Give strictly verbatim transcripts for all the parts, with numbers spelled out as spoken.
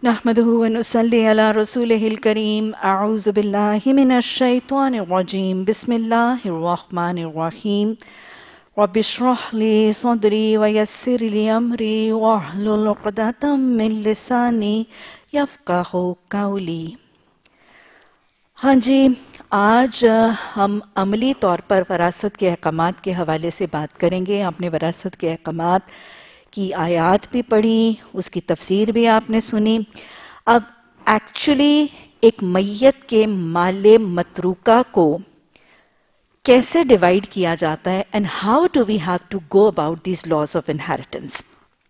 नहमदुहु व नुसल्ली अला रसूलिहिल करीम। अऊज़ु बिल्लाहि मिनश शैतानिर रजीम। बिस्मिल्लाहिर रहमानिर रहीम। रब्बि इश्रह ली सदरी व यस्सिर ली अमरी वहलुल उक़दतम मिन लिसानी यफ़क़हू क़ौली। हाँ जी, आज हम अमली तौर पर वरासत के अहकामात के हवाले से बात करेंगे। आपने वरासत के अहकामात की आयात भी पढ़ी, उसकी तफसीर भी आपने सुनी। अब एक्चुअली एक मैयत के माले मतरूका को कैसे डिवाइड किया जाता है and how do we have to go about these laws of inheritance.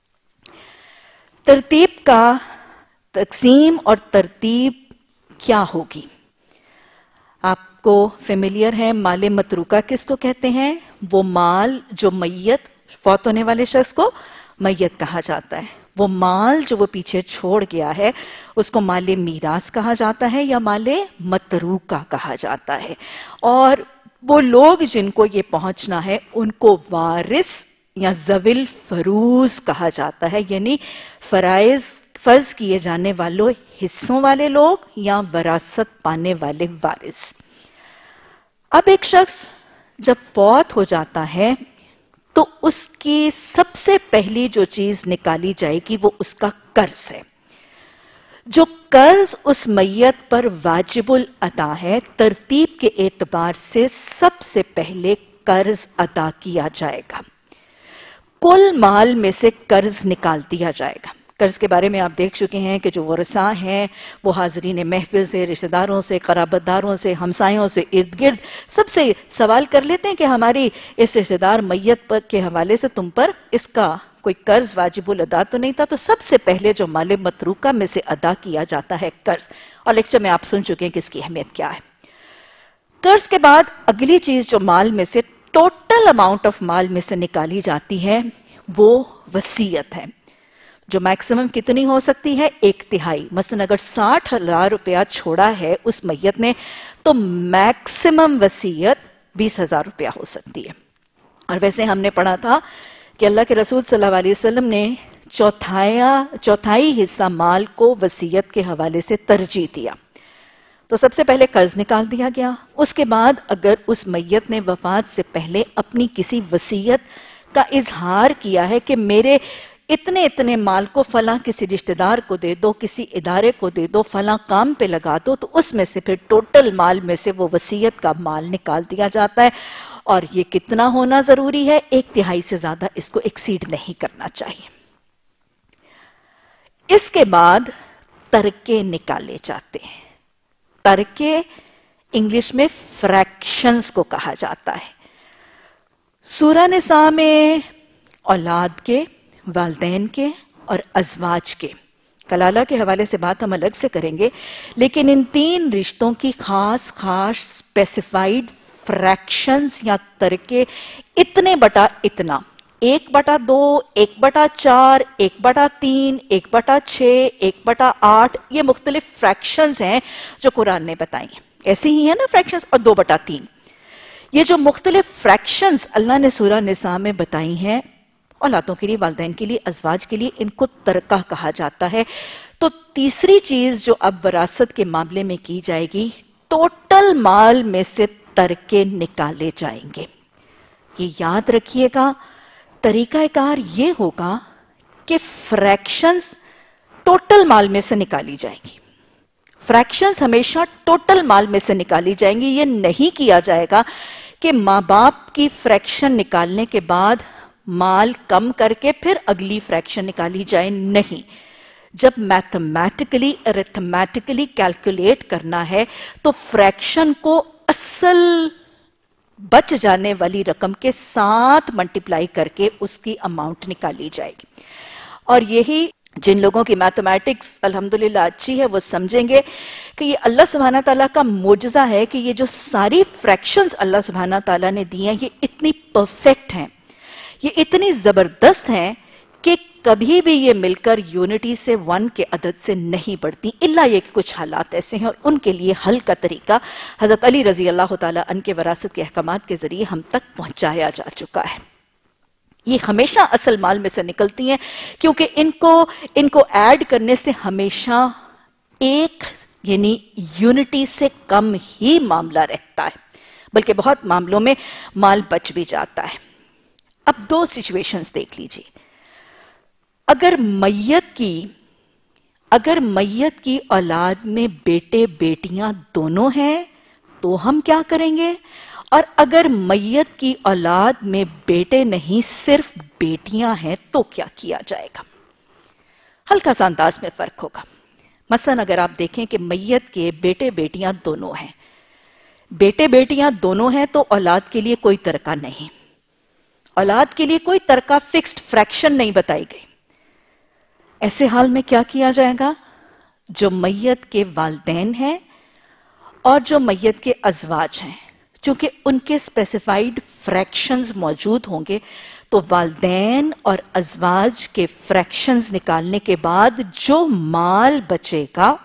तरतीब का तकसीम और तरतीब क्या होगी, आपको फेमिलियर है। माले मतरूका किसको कहते हैं? वो माल जो मैयत, फौत होने वाले शख्स को मैयत कहा जाता है। वो माल जो वो पीछे छोड़ गया है उसको माले मीरास कहा जाता है या माले मतरूका कहा जाता है। और वो लोग जिनको ये पहुंचना है उनको वारिस या ज़विल फरूज कहा जाता है, यानी फराइज फर्ज किए जाने वालों हिस्सों वाले लोग या वरासत पाने वाले वारिस। अब एक शख्स जब फौत हो जाता है तो उसकी सबसे पहली जो चीज निकाली जाएगी वो उसका कर्ज है। जो कर्ज उस मैयत पर वाजिबुल अदा है, तरतीब के एतबार से सबसे पहले कर्ज अदा किया जाएगा। कुल माल में से कर्ज निकाल दिया जाएगा। कर्ज के बारे में आप देख चुके हैं कि जो वरसा हैं वो हाजरीन महफिल से, रिश्तेदारों से, क़राबतदारों से, हमसायों से, इर्द गिर्द सबसे सवाल कर लेते हैं कि हमारी इस रिश्तेदार मैयत पर के हवाले से तुम पर इसका कोई कर्ज वाजिबुल अदा तो नहीं था। तो सबसे पहले जो माले मतरूका में से अदा किया जाता है कर्ज, और लेक्चर में आप सुन चुके हैं कि इसकी अहमियत क्या है। कर्ज के बाद अगली चीज जो माल में से, टोटल अमाउंट ऑफ माल में से निकाली जाती है वो वसीयत है, जो मैक्सिमम कितनी हो सकती है? एक तिहाई। मसलन अगर साठ हजार रुपया छोड़ा है उस मैयत ने तो मैक्सिमम वसीयत बीस हजार रुपया हो सकती है। और वैसे हमने पढ़ा था कि अल्लाह के रसूल सल्लल्लाहु अलैहि वसल्लम ने चौथाया चौथाई हिस्सा माल को वसीयत के हवाले से तरजीह दिया। तो सबसे पहले कर्ज निकाल दिया गया। उसके बाद अगर उस मैयत ने वफात से पहले अपनी किसी वसीयत का इजहार किया है कि मेरे इतने इतने माल को फलां किसी रिश्तेदार को दे दो, किसी इदारे को दे दो, फलां काम पे लगा दो, तो उसमें से फिर टोटल माल में से वो वसीयत का माल निकाल दिया जाता है। और ये कितना होना जरूरी है? एक तिहाई से ज्यादा इसको एक्सीड नहीं करना चाहिए। इसके बाद तरके निकाले जाते हैं। तरके इंग्लिश में फ्रैक्शंस को कहा जाता है। सूरह निसा में औलाद के, वालदैन के और अजवाज के, कलाला के हवाले से बात हम अलग से करेंगे, लेकिन इन तीन रिश्तों की खास खास स्पेसिफाइड फ्रैक्शंस या तरके, इतने बटा इतना, एक बटा दो, एक बटा चार, एक बटा तीन, एक बटा छः, एक बटा आठ, ये मुख्तलिफ फ्रैक्शंस हैं जो कुरान ने बताई हैं। ऐसे ही है ना फ्रैक्शंस, और दो बटा तीन, ये जो मुख्तलिफ फ्रैक्शंस अल्लाह ने सूरह निसा में बताई हैं औलादों के लिए, वालदैन के लिए, अजवाज के लिए, इनको तरका कहा जाता है। तो तीसरी चीज जो अब वरासत के मामले में की जाएगी, टोटल माल में से तरके निकाले जाएंगे। ये याद रखिएगा, तरीकाकार ये होगा कि फ्रैक्शंस टोटल माल में से निकाली जाएंगी। फ्रैक्शंस हमेशा टोटल माल में से निकाली जाएंगी। ये नहीं किया जाएगा कि माँ बाप की फ्रैक्शन निकालने के बाद माल कम करके फिर अगली फ्रैक्शन निकाली जाए, नहीं। जब मैथमेटिकली अरिथमेटिकली कैलकुलेट करना है तो फ्रैक्शन को असल बच जाने वाली रकम के साथ मल्टीप्लाई करके उसकी अमाउंट निकाली जाएगी। और यही जिन लोगों की मैथमेटिक्स अल्हम्दुलिल्लाह अच्छी है वो समझेंगे कि ये अल्लाह सुब्हाना ताला का मोजज़ा है कि ये जो सारी फ्रैक्शंस अल्लाह सुब्हाना ताला ने दी हैं ये इतनी परफेक्ट हैं, ये इतनी जबरदस्त हैं कि कभी भी ये मिलकर यूनिटी से वन के अदद से नहीं बढ़ती, इल्ला ये कि कुछ हालात ऐसे हैं। और उनके लिए हल का तरीका हजरत अली रजी अल्लाह ताला अन्हु के वरासत के अहकामात के जरिए हम तक पहुंचाया जा चुका है। یہ ہمیشہ اصل مال میں سے نکلتی ہیں کیونکہ ان کو ان کو ایڈ کرنے سے ہمیشہ ایک یعنی یونٹی سے کم ہی معاملہ رہتا ہے، بلکہ بہت معاملوں میں مال بچ بھی جاتا ہے۔ اب دو سچویشنز دیکھ لیجیے۔ اگر میت کی اگر میت کی اولاد میں بیٹے بیٹیاں دونوں ہیں تو ہم کیا کریں گے؟ اور اگر میت کی اولاد میں بیٹے نہیں صرف بیٹیاں ہیں تو کیا کیا جائے گا؟ ہلکا سا انداز میں فرق ہوگا۔ مثلا اگر آپ دیکھیں کہ میت کے بیٹے بیٹیاں دونوں ہیں، بیٹے بیٹیاں دونوں ہیں تو اولاد کے لیے کوئی ترکہ نہیں، اولاد کے لیے کوئی ترکہ فکسڈ فریکشن نہیں بتائی گئی۔ ایسے حال میں کیا کیا جائے گا؟ جو میت کے والدین ہیں اور جو میت کے ازواج ہیں، چونکہ ان کے اسپیسیفائیڈ فریکشنز موجود ہوں گے تو والدین اور ازواج کے فریکشنز نکالنے کے بعد جو مال بچے گا،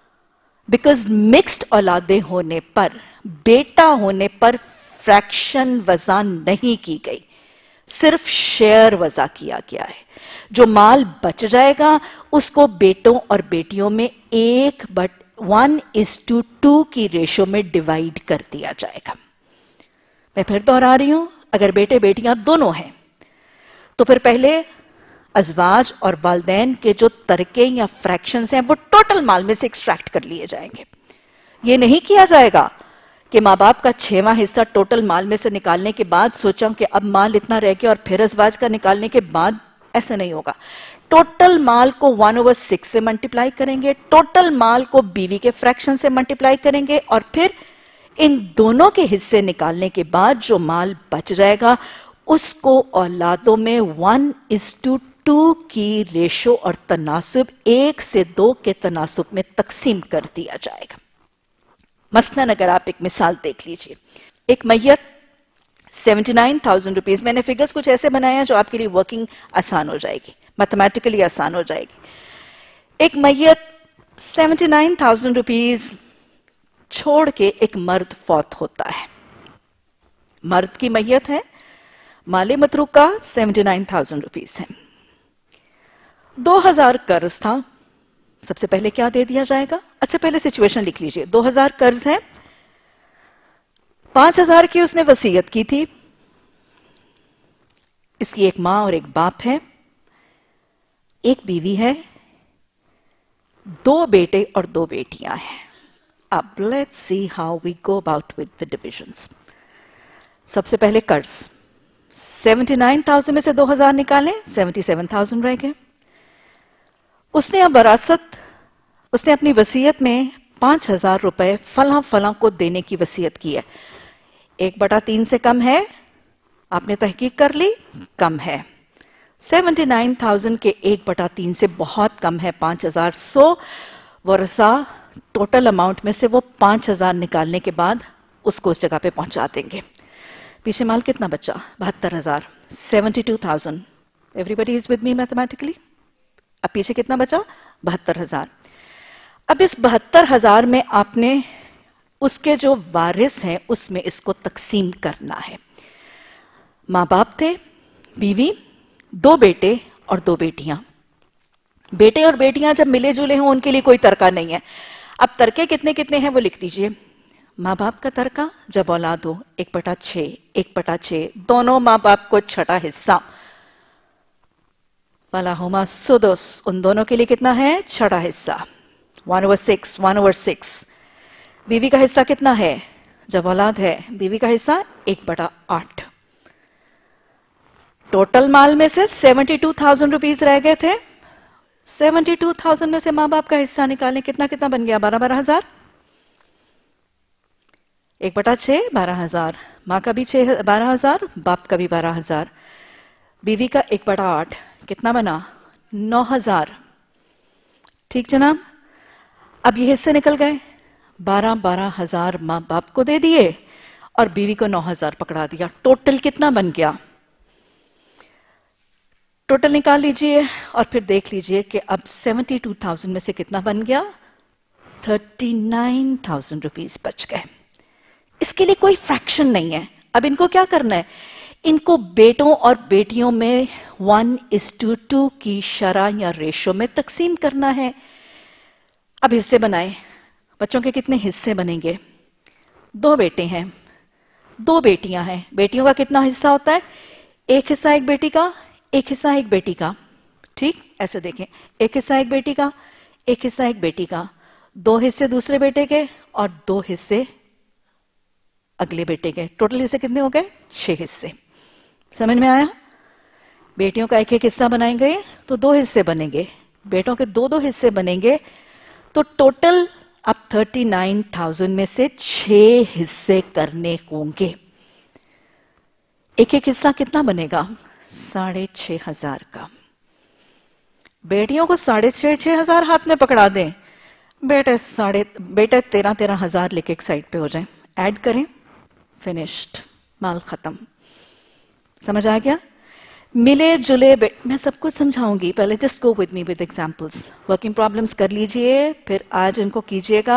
بیکاز مکسڈ اولادیں ہونے پر، بیٹا ہونے پر فریکشن وضع نہیں کی گئی، صرف شیئر وضع کیا گیا ہے۔ جو مال بچ جائے گا اس کو بیٹوں اور بیٹیوں میں ایک but one is to two two ratio میں ڈیوائیڈ کر دیا جائے گا۔ میں پھر دوہرا رہی ہوں، اگر بیٹے بیٹیاں دونوں ہیں تو پھر پہلے ازواج اور والدین کے جو ترکے یا فریکشنز ہیں وہ ٹوٹل مال میں سے ایکسٹریکٹ کر لیے جائیں گے۔ یہ نہیں کیا جائے گا کہ ماں باپ کا چھواں حصہ ٹوٹل مال میں سے نکالنے کے بعد سوچا کہ اب مال اتنا رہ گیا اور پھر ازواج کا نکالنے کے بعد، ایسے نہیں ہوگا۔ ٹوٹل مال کو ون اوور سکس سے ملٹیپلائی کریں گے، ٹوٹل مال کو بیوی کے فریکشن سے ملٹیپلائی کریں گے، اور پھر ان دونوں کے حصے نکالنے کے بعد جو مال بچ جائے گا اس کو اولادوں میں one is to two two ratio اور تناسب، ایک سے دو کے تناسب میں تقسیم کر دیا جائے گا۔ مثلاً اگر آپ ایک مثال دیکھ لیجئے، ایک میت سیونٹی نائن تھاؤزینڈ روپیز، میں نے فگرز کچھ ایسے بنائے ہیں جو آپ کے لیے ورکنگ آسان ہو جائے گی، میتھمیٹیکلی آسان ہو جائے گی۔ ایک میت سیونٹی نائن تھاؤزینڈ روپیز چھوڑ کے ایک مرد فوت ہوتا ہے، مرد کی میت ہے، مال متروکہ سیونٹی نائن تھاؤزینڈ روپیز ہے، دو ہزار قرض تھا۔ سب سے پہلے کیا دے دیا جائے گا؟ اچھا پہلے سچویشن لکھ لیجئے، دو ہزار قرض ہے، پانچ ہزار کی اس نے وصیت کی تھی، اس کی ایک ماں اور ایک باپ ہے، ایک بیوی ہے، دو بیٹے اور دو بیٹیاں ہیں۔ اب let's see how we go about with the divisions۔ سب سے پہلے قرض، سیونٹی نائن تھاؤزینڈ میں سے دو ہزار نکالیں، سیونٹی سیون تھاؤزینڈ رہ گئے۔ اس نے اب وراثت، اس نے اپنی وصیت میں پانچ ہزار روپے فلاں فلاں کو دینے کی وصیت کی ہے۔ ایک بٹا تین سے کم ہے، آپ نے تحقیق کر لی، کم ہے۔ سیونٹی نائن تھاؤزینڈ کے ایک بٹا تین سے بہت کم ہے، پانچ ہزار، سو ورثہ ٹوٹل اماؤنٹ میں سے وہ پانچ ہزار نکالنے کے بعد اس کو اس جگہ پہ پہنچا دیں گے۔ پیچھے مال کتنا بچا؟ بہتر ہزار، seventy two thousand. Everybody is with me mathematically? اب پیچھے کتنا بچا؟ بہتر ہزار۔ اب اس بہتر ہزار میں آپ نے اس کے جو وارث ہیں اس میں اس کو تقسیم کرنا ہے۔ ماں باپ تھے، بیوی، دو بیٹے اور دو بیٹیاں۔ بیٹے اور بیٹیاں جب ملے جلے ہوں ان کے لیے کوئی ترکہ نہیں ہے۔ اب ترکے کتنے کتنے ہیں وہ لکھ دیجئے۔ ماں باپ کا ترکہ جب اولاد ہو ایک بٹا چھ، ایک بٹا چھ، دونوں ماں باپ کو چھٹا حصہ، وَلَهُمَا السُّدُسُ، ان دونوں کے لیے کتنا ہے؟ چھٹا حصہ، one over six, one over six. بیوی کا حصہ کتنا ہے؟ جب اولاد ہے بیوی کا حصہ ایک بٹا آٹھ۔ ٹوٹل مال میں سے سیونٹی ٹو تھاؤزینڈ روپیز رہ گئے تھے، سیونٹی ٹو تھاؤزینڈ میں سے ماں باپ کا حصہ نکالیں، کتنا کتنا بن گیا؟ بارہ بارہ ہزار۔ ایک بٹا چھ، بارہ ہزار، ماں کا بھی چھ بارہ ہزار، باپ کا بھی بارہ ہزار، بیوی کا ایک بٹا آٹھ، کتنا بنا؟ نو ہزار۔ ٹھیک جناب، اب یہ حصے نکل گئے، بارہ بارہ ہزار ماں باپ کو دے دیے اور بیوی کو نو ہزار پکڑا دیا۔ ٹوٹل کتنا بن گیا؟ ٹوٹل نکال لیجئے اور پھر دیکھ لیجئے کہ اب سیونٹی ٹو تھاؤزینڈ میں سے کتنا بن گیا؟ تھرٹی نائن تھاؤزینڈ روپیز بچ گئے۔ اس کے لیے کوئی فریکشن نہیں ہے۔ اب ان کو کیا کرنا ہے؟ इनको बेटों और बेटियों में वन इज टू टू की शरह या रेशो में तकसीम करना है। अब हिस्से बनाए, बच्चों के कितने हिस्से बनेंगे? दो बेटे हैं, दो बेटियां हैं, बेटियों का कितना हिस्सा होता है? एक हिस्सा एक बेटी का, एक हिस्सा एक बेटी का। ठीक, ऐसे देखें, एक हिस्सा एक बेटी का, एक हिस्सा एक बेटी का, दो हिस्से दूसरे बेटे के और दो हिस्से अगले बेटे के। टोटल हिस्से कितने हो गए? छह हिस्से। समझ में आया? बेटियों का एक एक हिस्सा बनाएंगे तो दो हिस्से बनेंगे, बेटों के दो दो हिस्से बनेंगे, तो टोटल अब थर्टी नाइन थाउजेंड में से छह हिस्से करने होंगे। एक एक हिस्सा कितना बनेगा? साढ़े छह हजार का। बेटियों को साढ़े छह छह हजार हाथ में पकड़ा दें, बेटे साढ़े बेटे तेरह तेरह हजार लेके एक साइड पे हो जाए, ऐड करें, फिनिश्ड, माल खत्म। समझ आ गया? मिले जुले, मैं सब कुछ समझाऊंगी, पहले just go with me with examples. Working problems कर लीजिए, फिर आज इनको कीजिएगा,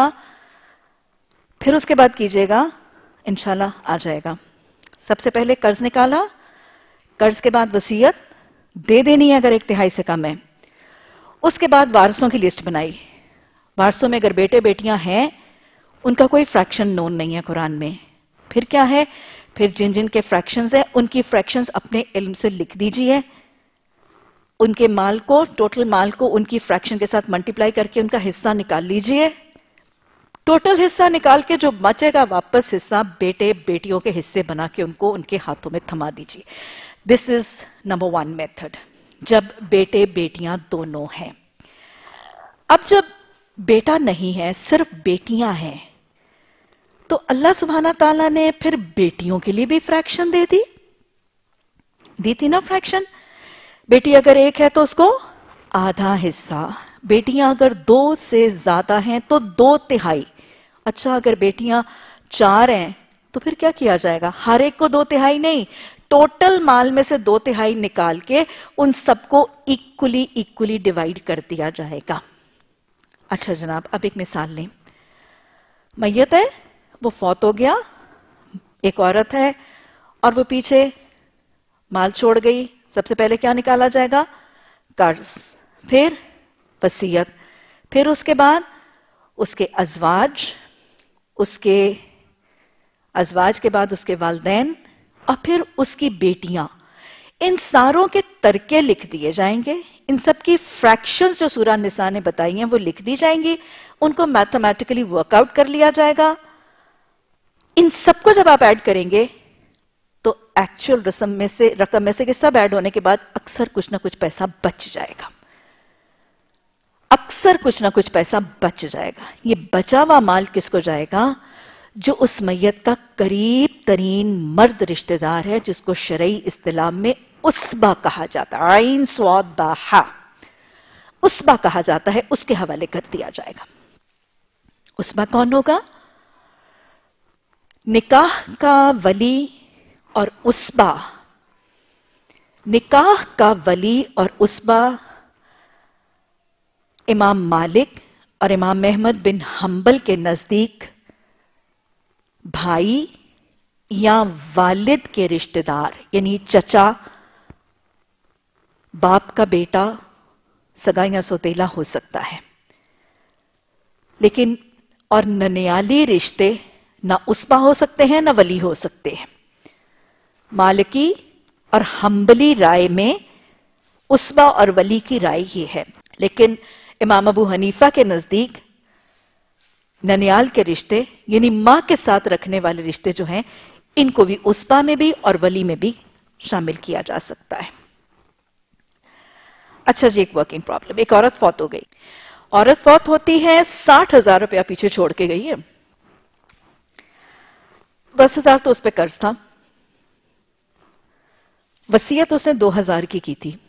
फिर उसके बाद कीजिएगा, इंशाल्लाह आ जाएगा। सबसे पहले कर्ज निकाला, कर्ज के बाद वसीयत दे देनी है अगर एक तिहाई से कम है। उसके बाद वारसों की लिस्ट बनाई, वारसों में अगर बेटे बेटियां हैं उनका कोई फ्रैक्शन नोन नहीं है कुरान में। फिर क्या है? फिर जिन जिन के फ्रैक्शंस है उनकी फ्रैक्शंस अपने इल्म से लिख दीजिए, उनके माल को, टोटल माल को उनकी फ्रैक्शन के साथ मल्टीप्लाई करके उनका हिस्सा निकाल लीजिए। टोटल हिस्सा निकाल के जो बचेगा वापस हिस्सा बेटे बेटियों के हिस्से बना के उनको उनके हाथों में थमा दीजिए। This is number one method, जब बेटे बेटियां दोनों हैं। अब जब बेटा नहीं है, सिर्फ बेटियां हैं, तो अल्लाह सुब्हाना ताला ने फिर बेटियों के लिए भी फ्रैक्शन दे दी दी थी ना फ्रैक्शन। बेटी अगर एक है तो उसको आधा हिस्सा, बेटियां अगर दो से ज्यादा हैं तो दो तिहाई। अच्छा, अगर बेटियां चार हैं तो फिर क्या किया जाएगा? हर एक को दो तिहाई नहीं, टोटल माल में से दो तिहाई निकाल के उन सबको इक्वली इक्वली डिवाइड कर दिया जाएगा। अच्छा जनाब, अब एक मिसाल लें। मैयत है, वो फौत हो गया, एक औरत है और वो पीछे माल छोड़ गई। सबसे पहले क्या निकाला जाएगा? कर्ज, फिर वसीयत, फिर उसके बाद उसके अजवाज, उसके अजवाज के बाद उसके वालिदैन और फिर उसकी बेटियां। इन सारों के तरके लिख दिए जाएंगे, इन सब की फ्रैक्शंस जो सूरह निसा ने बताई हैं वो लिख दी जाएंगी, उनको मैथमेटिकली वर्कआउट कर लिया जाएगा। इन सबको जब आप ऐड करेंगे तो एक्चुअल रकम में से रकम में से के सब ऐड होने के बाद अक्सर कुछ ना कुछ पैसा बच जाएगा, अक्सर कुछ ना कुछ पैसा बच जाएगा। ये बचा हुआ माल किसको जाएगा? जो उस मैयत का करीब तरीन मर्द रिश्तेदार है, जिसको शरई इस्तिलाह में उसबा कहा जाता है, आइन स्वाद बाहा, उसबा कहा जाता है, उसके हवाले कर दिया जाएगा। उसबा कौन होगा? निकाह का वली और उसबा, निकाह का वली और उसबा इमाम मालिक और इमाम अहमद बिन हंबल के नजदीक भाई या वालिद के रिश्तेदार, यानी चचा, बाप का बेटा, सगा या सौतेला हो सकता है। लेकिन और ननियाली रिश्ते ना उसबा हो सकते हैं ना वली हो सकते हैं। मालिकी और हंबली राय में उसबा और वली की राय ही है, लेकिन इमाम अबू हनीफा के नजदीक ननियाल के रिश्ते यानी मां के साथ रखने वाले रिश्ते जो हैं, इनको भी उसबा में भी और वली में भी शामिल किया जा सकता है। अच्छा जी, एक वर्किंग प्रॉब्लम। एक औरत फौत हो गई, औरत फौत होती है, साठ हजार रुपया पीछे छोड़ के गई है। दस हजार तो उस पर कर्ज था, वसीयत उसने दो हजार की की थी।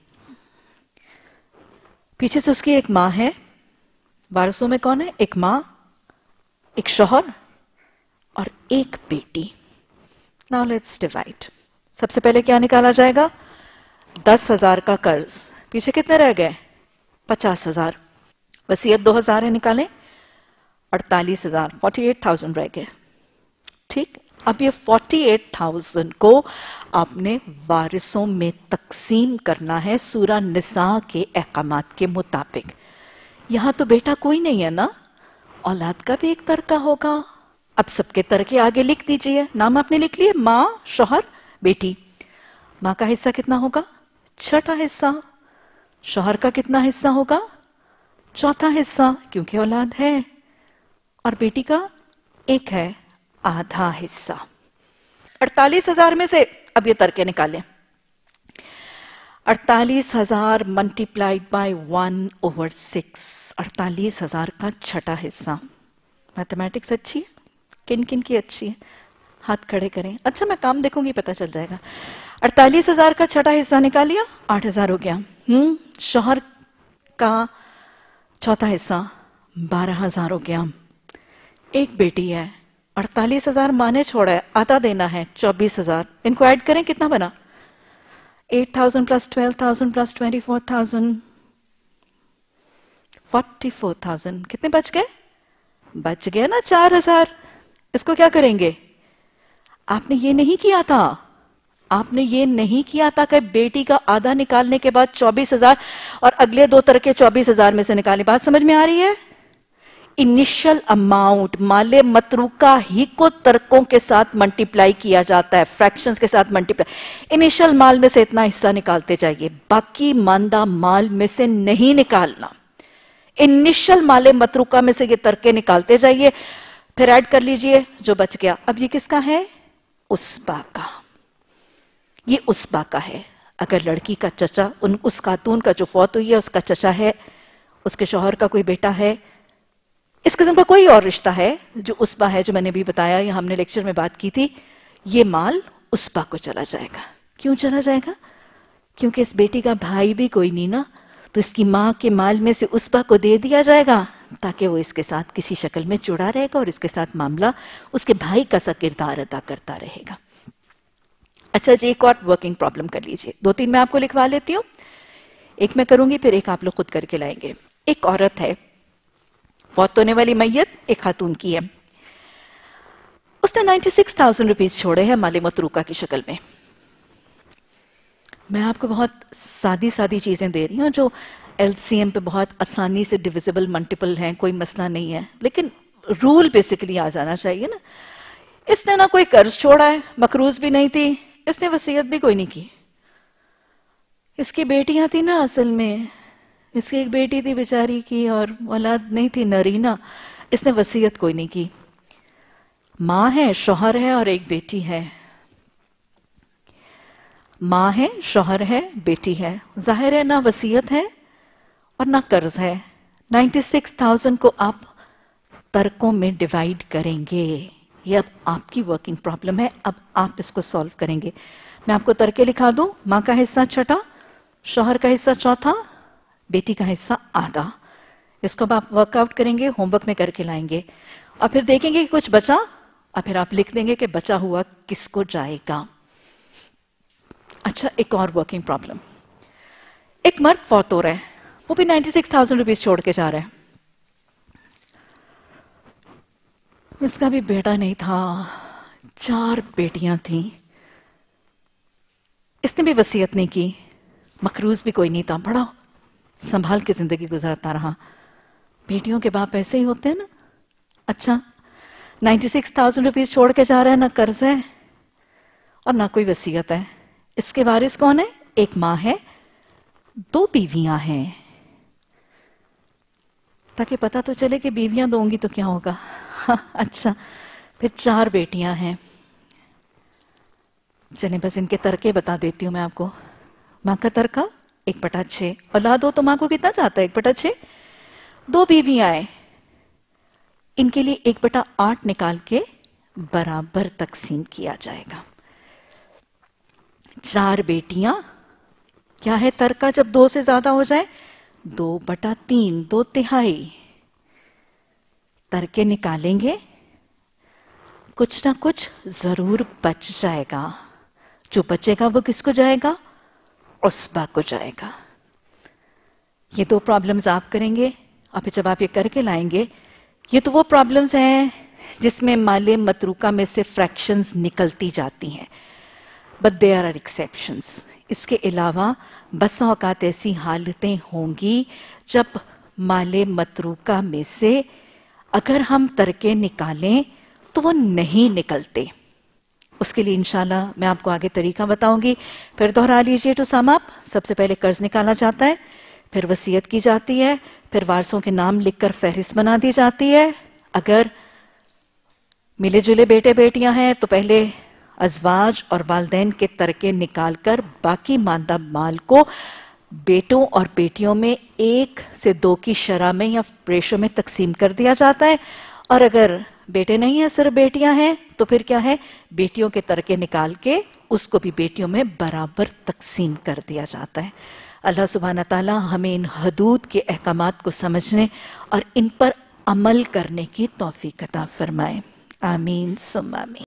पीछे से उसकी एक मां है, वारसों में कौन है? एक मां, एक शौहर और एक बेटी। Now let's divide. सबसे पहले क्या निकाला जाएगा? दस हजार का कर्ज, पीछे कितने रह गए? पचास हजार। वसीयत दो हजार है, निकालें, अड़तालीस हजार, फोर्टी एट थाउजेंड रह गए। ٹھیک. اب یہ فورٹی ایٹ تھاؤزینڈ کو آپ نے وارثوں میں تقسیم کرنا ہے سورہ نساء کے احکامات کے مطابق. یہاں تو بیٹا کوئی نہیں ہے نا, اولاد کا بھی ایک ترکہ ہوگا. اب سب کے ترکے آگے لکھ دیجئے. نام آپ نے لکھ لیے, ماں, شوہر, بیٹی. ماں کا حصہ کتنا ہوگا؟ چھٹا حصہ. شوہر کا کتنا حصہ ہوگا؟ چوتھا حصہ, کیونکہ اولاد ہے. اور بیٹی کا ایک ہے, آدھا حصہ. اڑتالیس ہزار میں سے اب یہ ترکے نکالیں. اڑتالیس ہزار multiplied by one over six, اڑتالیس ہزار کا چھٹا حصہ. میتھمیٹکس اچھی ہے؟ کن کن کی اچھی ہے؟ ہاتھ کھڑے کریں. اچھا میں کام دیکھوں گی, پتہ چل جائے گا. اڑتالیس ہزار کا چھٹا حصہ نکالیا, آٹھ ہزار ہو گیا. ہم شوہر کا چوتھا حصہ بارہ ہزار ہو گیا. ایک بیٹی ہے, اڑتالیس ہزار ماں نے چھوڑا ہے, آدھا دینا ہے, چوبیس ہزار. ان کو ایڈ کریں, کتنا بنا؟ Eight thousand plus twelve thousand plus twenty four thousand, forty four thousand. کتنے بچ گئے؟ بچ گئے نا چار ہزار. اس کو کیا کریں گے؟ آپ نے یہ نہیں کیا تھا, آپ نے یہ نہیں کیا تھا کہ بیٹی کا آدھا نکالنے کے بعد چوبیس ہزار اور اگلے دو ترکے چوبیس ہزار میں سے نکالیں. بات سمجھ میں آ رہی ہے؟ انیشل اماؤنٹ مال متروکہ ہی کو ترکوں کے ساتھ منٹیپلائی کیا جاتا ہے, فریکشنز کے ساتھ منٹیپلائی. انیشل مال میں سے اتنا حصہ نکالتے جائیے, باقی ماندہ مال میں سے نہیں نکالنا. انیشل مال متروکہ میں سے یہ ترکے نکالتے جائیے, پھر ایڈ کر لیجئے جو بچ گیا. اب یہ کس کا ہے؟ اسبا کا. یہ اسبا کا ہے. اگر لڑکی کا چچا, اس خاتون کا جو فوت ہوئی ہے اس کا چچا ہے, اس کے شوہر کا کوئی بیٹا ہے, اس قسم کا کوئی اور رشتہ ہے جو اسبا ہے, جو میں نے بھی بتایا یا ہم نے لیکچر میں بات کی تھی, یہ مال اسبا کو چلا جائے گا. کیوں چلا جائے گا؟ کیونکہ اس بیٹی کا بھائی بھی کوئی نہیں نا, تو اس کی ماں کے مال میں سے اسبا کو دے دیا جائے گا تاکہ وہ اس کے ساتھ کسی شکل میں جڑا رہے گا اور اس کے ساتھ معاملہ اس کے بھائی کا سا کردار ادا کرتا رہے گا. اچھا جی, ایک اور ورکنگ پرابلم کر لیجئے. دو تین میں آپ کو لکھوا لیتی ہوں, ایک میں کروں گی, پھر ایک آپ لوگ خود کر کے لائیں گے. ایک عورت ہے, فوت ہونے والی میت ایک خاتون کی ہے. اس نے نائنٹی سکس تھاؤزینڈ روپیز چھوڑے ہیں مال متروکہ کی شکل میں. میں آپ کو بہت سادی سادی چیزیں دے رہی ہوں جو ایل سی ایم پہ بہت آسانی سے ڈیویزبل ملٹیپل ہیں, کوئی مسئلہ نہیں ہے, لیکن رول بیسیکلی آ جانا چاہیے نا. اس نے نہ کوئی قرض چھوڑا ہے, مقروض بھی نہیں تھی, اس نے وصیت بھی کوئی نہیں کی. اس کی بیٹیاں تھی نا, اصل میں اس کی ایک بیٹی تھی بیچاری کی اور اولاد نہیں تھی, نرینا, اس نے وصیت کوئی نہیں کی. ماں ہے, شوہر ہے اور ایک بیٹی ہے. ماں ہے, شوہر ہے, بیٹی ہے. ظاہر ہے نہ وصیت ہے اور نہ قرض ہے. نائنٹی سکس تھاؤزینڈ کو آپ ترکوں میں ڈیوائیڈ کریں گے. یہ اب آپ کی ورکنگ پرابلم ہے, اب آپ اس کو سالو کریں گے. میں آپ کو ترکے لکھا دوں. ماں کا حصہ چھٹا, شوہر کا حصہ چوتھا, بیٹی کا حصہ آدھا. اس کو اب آپ ورک آؤٹ کریں گے, ہوم ورک میں کر کے لائیں گے, اور پھر دیکھیں گے کہ کچھ بچا, اور پھر آپ لکھ دیں گے کہ بچا ہوا کس کو جائے گا. اچھا, ایک اور ورکنگ پرابلم. ایک مرد فوت ہو رہا ہے, وہ بھی نائنٹی سکس تھاؤزینڈ روپیز چھوڑ کے جا رہا ہے. اس کا بھی بیٹا نہیں تھا, چار بیٹیاں تھیں. اس نے بھی وصیت نہیں کی, مقروض بھی کوئی نہیں تھا, بڑا سنبھال کے زندگی گزارتا رہا. بیٹیوں کے باپ ایسے ہی ہوتے ہیں نا. اچھا, نائنٹی سکس تھاؤزینڈ روپیز چھوڑ کے جا رہا ہے, نہ قرض ہے اور نہ کوئی وصیت ہے. اس کے وارث کون ہے؟ ایک ماں ہے, دو بیویاں ہیں. تاکہ پتہ تو چلے کہ بیویاں دوں گی تو کیا ہوگا. اچھا, پھر چار بیٹیاں ہیں. چلیں بس ان کے ترکے بتا دیتی ہوں میں آپ کو. ماں کا ترکہ ایک بٹا چھ, اولاد ہو تو ماں کو کتنا چاہتا ہے؟ ایک بٹا چھ. دو بیویاں آئے, ان کے لیے ایک بٹا آٹھ نکال کے برابر تقسیم کیا جائے گا. چار بیٹیاں, کیا ہے ترکہ جب دو سے زیادہ ہو جائے؟ دو بٹا تین, دو تہائی. ترکے نکالیں گے, کچھ نہ کچھ ضرور بچ جائے گا. جو بچے گا وہ کس کو جائے گا؟ عصبہ کو جائے گا. یہ دو پرابلمز آپ کریں گے, اور پھر جب آپ یہ کر کے لائیں گے, یہ تو وہ پرابلمز ہیں جس میں مال متروکہ میں سے فریکشنز نکلتی جاتی ہیں. But there are exceptions. اس کے علاوہ بسا اوقات ایسی حالتیں ہوں گی جب مال متروکہ میں سے اگر ہم ترکے نکالیں تو وہ نہیں نکلتے. اس کے لیے انشاءاللہ میں آپ کو آگے طریقہ بتاؤں گی. پھر دہرا لیجئے ٹو سم اپ. سب سے پہلے قرض نکالا جاتا ہے، پھر وصیت کی جاتی ہے، پھر وارثوں کے نام لکھ کر فہرست بنا دی جاتی ہے. اگر ملے جلے بیٹے بیٹیاں ہیں تو پہلے ازواج اور والدین کے ترکے نکال کر باقی ماندہ مال کو بیٹوں اور بیٹیوں میں ایک سے دو کی شرح میں یا ریشو میں تقسیم کر دیا جاتا ہے. اور اگر بیٹے نہیں ہیں صرف بیٹیاں ہیں تو پھر کیا ہے، بیٹیوں کے ترکے نکال کے اس کو بھی بیٹیوں میں برابر تقسیم کر دیا جاتا ہے. اللہ سبحانہ تعالی ہمیں ان حدود کے احکامات کو سمجھنے اور ان پر عمل کرنے کی توفیق عطا فرمائے. آمین ثم آمین.